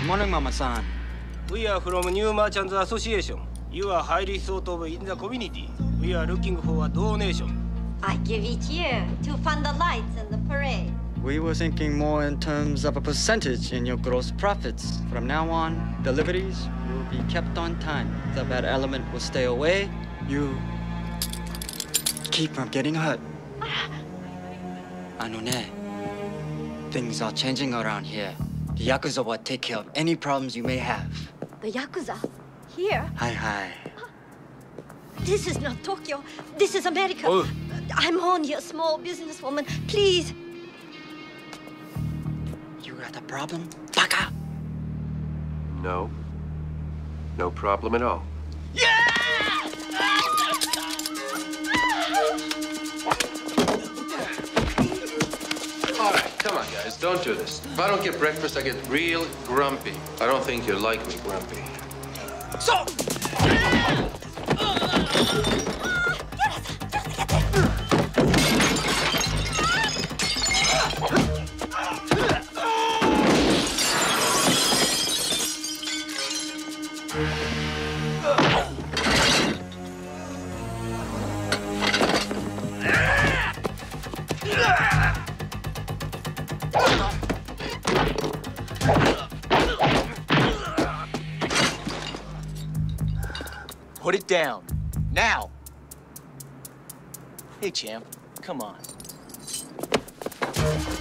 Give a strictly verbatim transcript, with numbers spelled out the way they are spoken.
morning, Mama-san. We are from New Merchants Association. You are highly thought of in the community. We are looking for a donation. I give each year to fund the lights and the parade. We were thinking more in terms of a percentage in your gross profits. From now on, deliveries will be kept on time. The bad element will stay away. You keep from getting hurt. Anone, things are changing around here. The Yakuza will take care of any problems you may have. The Yakuza? Here? Hi, hi. This is not Tokyo. This is America. Oh. I'm only a small businesswoman. Please. You got a problem, Baka? No. No problem at all. All right, come on, guys. Don't do this. If I don't get breakfast, I get real grumpy. I don't think you like me grumpy. So! Put it down. Now! Hey, champ. Come on.